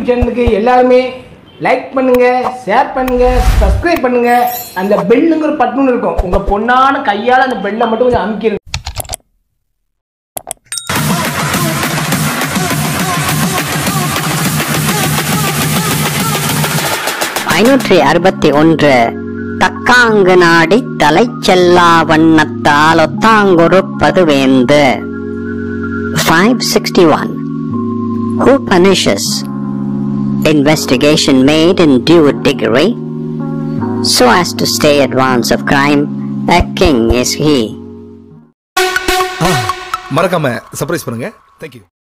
YouTube சேனலுக்கு எல்லாருமே like பண்ணுங்க, ஷேர் பண்ணுங்க, சப்ஸ்கிரைப் பண்ணுங்க. அந்த பெல்லுங்கிற பட்டன் இருக்கும், உங்க பொண்ணான கையால் அந்த பெல்லை மட்டும் கொஞ்சம் அமுக்கிடுங்க. 561 தக்காங்கு நாடி தலை செல்லா வண்ணத்தால் ஒத்தாங்கொருப்பது வேந்து. 561 Who punishes? Investigation made in due degree, so as to stay advance of crime, a king is he. மறக்காம சர்ப்ரைஸ் பண்ணுங்க. Thank you.